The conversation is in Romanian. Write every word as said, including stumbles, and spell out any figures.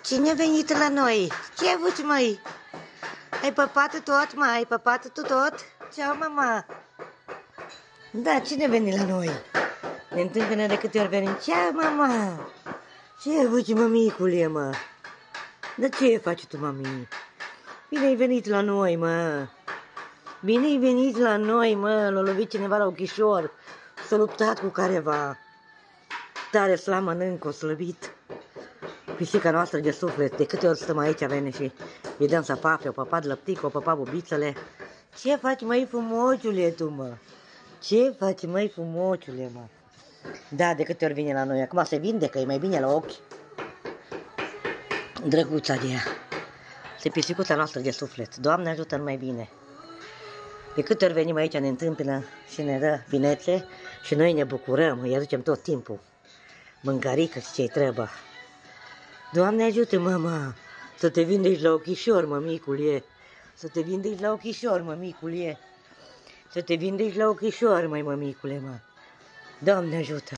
Cine a venit la noi? Ce ai avut, măi? Ai păpat tot, mă? Ai păpat tu tot? Ceau, mama. Da, cine a venit la noi? Ne întâmpină de câte ori venim. Ceau, mama. Ce ai avut, mămicule, mă? Dar ce faci tu, mami? Bine ai venit la noi, mă. Bine ai venit la noi, mă. L-a lovit cineva la ochișor. S-a luptat cu careva. Tare sla mănâncă, o slăbit. Pisica noastră de suflet, de câte ori stăm aici, vene și îi dăm sapape, o păpat lăptic, o păpat bubițele. Ce faci, măi, frumociule, tu, mă? Ce faci, măi, frumociule, mă? Da, de câte ori vine la noi. Acum se vindecă, e mai bine la ochi. Drăguța de ea. Se pisicuța noastră de suflet. Doamne ajută-l mai bine. De câte ori venim aici, ne întâmpină și ne dă binețe și noi ne bucurăm, îi aducem tot timpul mâncarică și ce-i trebuie. Doamne ajută, mama, să te vindeci la ochișor, mămicule, să te vindeci la ochișor, mămicule, să te vindeci la ochișor, măi, mămicule, mă. Doamne ajută!